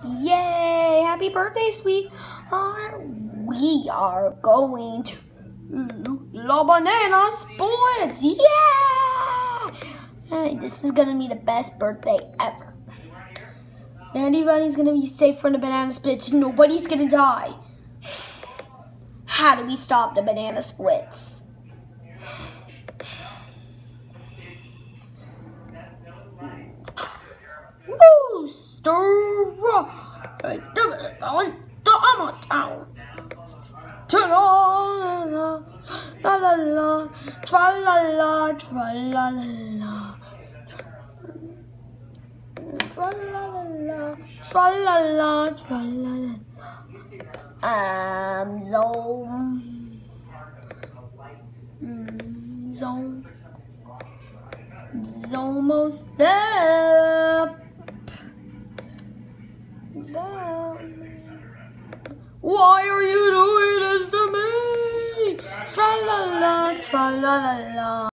Yay! Happy birthday, sweetheart. We are going to La Banana Splits. Yeah! Hey, this is going to be the best birthday ever. Everybody's going to be safe from the banana splits. Nobody's going to die. How do we stop the banana splits? Woo! Stir up. Tra-la-la, la-la-la, tra-la-la, tra-la-la, tra-la-la, tra-la-la, tra-la-la. Almost there. Why are you doing this to me? Tra-la-la, tra-la-la-la.